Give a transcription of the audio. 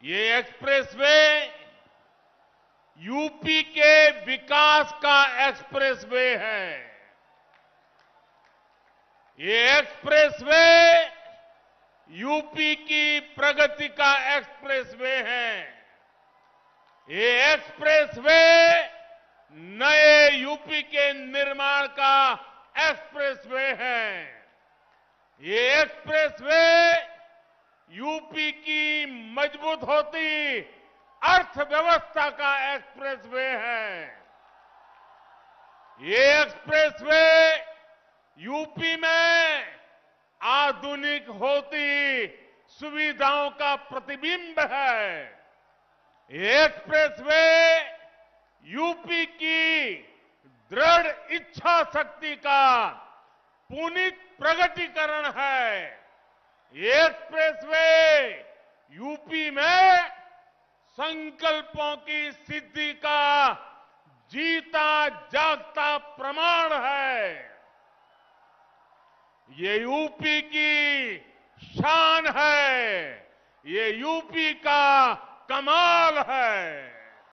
ये expressway UP के विकास का एक्सप्रेसवे है। ये एक्सप्रेसवे यूपी की प्रगति का एक्सप्रेसवे है। ये एक्सप्रेसवे नए यूपी के निर्माण का एक्सप्रेसवे है। ये एक्सप्रेसवे यूपी की मजबूत होती अर्थव्यवस्था का एक्सप्रेसवे है। ये एक्सप्रेसवे यूपी में आधुनिक होती सुविधाओं का प्रतिबिंब है। ये एक्सप्रेसवे यूपी की दृढ़ इच्छा शक्ति का पुनीत प्रगटीकरण है। ये एक्सप्रेसवे यूपी में संकल्पों की सिद्धि का जीता जागता प्रमाण है। ये यूपी की शान है। ये यूपी का कमाल है।